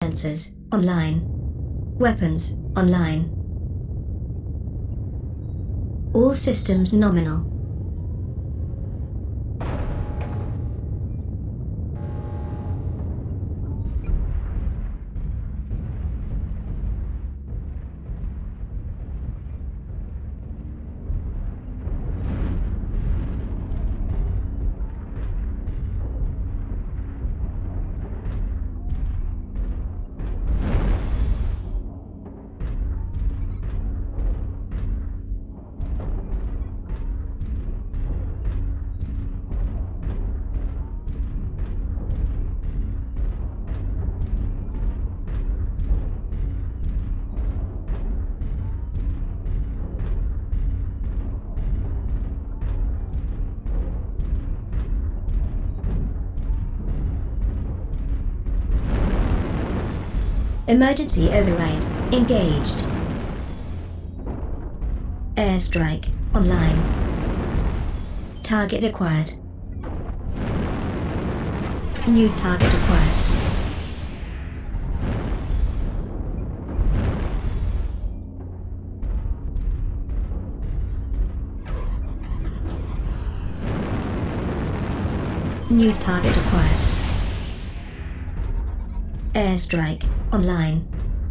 sensors online. Weapons online. All systems nominal. Emergency override engaged. Airstrike online. Target acquired. New target acquired. New target acquired. Airstrike online.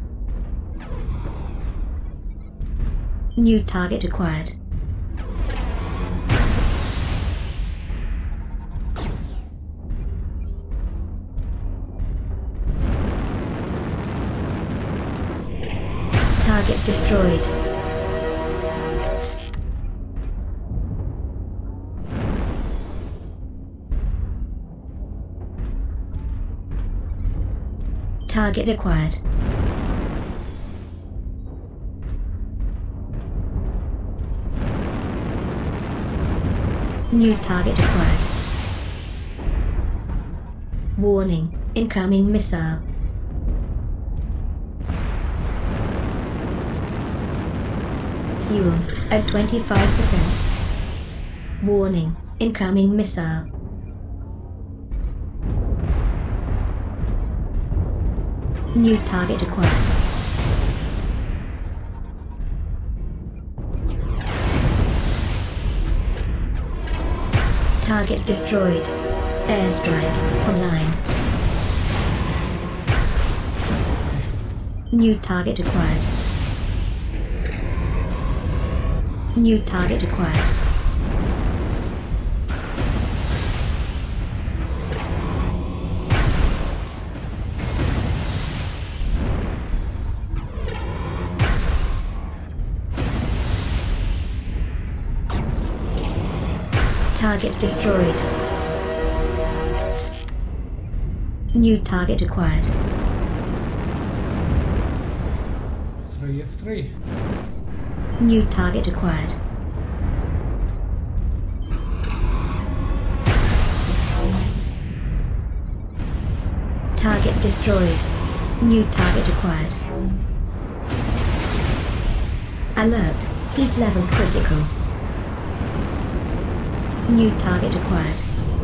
New target acquired. Target destroyed. Target acquired. New target acquired. Warning, incoming missile. Fuel at 25%. Warning, incoming missile. New target acquired. Target destroyed. Airstrike online. New target acquired. New target acquired. Target destroyed. New target acquired. 3F3. New target acquired. Target destroyed. New target acquired. Alert. Heat level critical. New target acquired.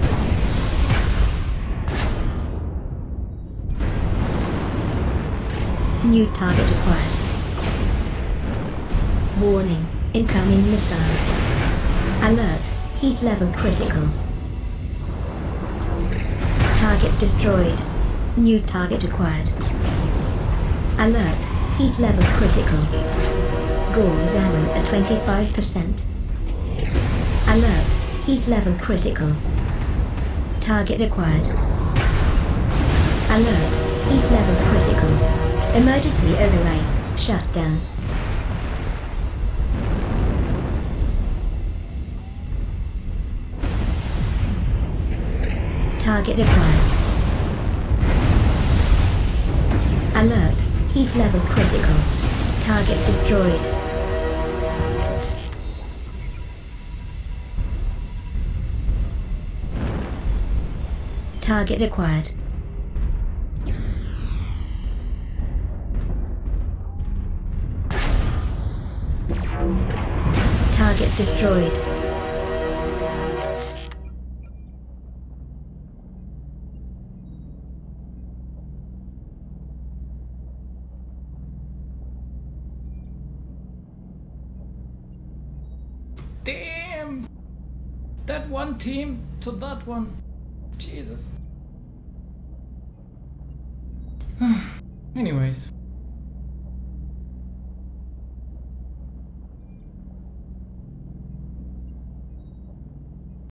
New target acquired. Warning, incoming missile. Alert, heat level critical. Target destroyed. New target acquired. Alert, heat level critical. Gauss ammo at 25%. Alert, heat level critical. Target acquired. Alert, heat level critical. Emergency override, shut down. Target acquired. Alert, heat level critical. Target destroyed. Target acquired. Target destroyed. Damn! That one team to that one. Jesus. Anyways.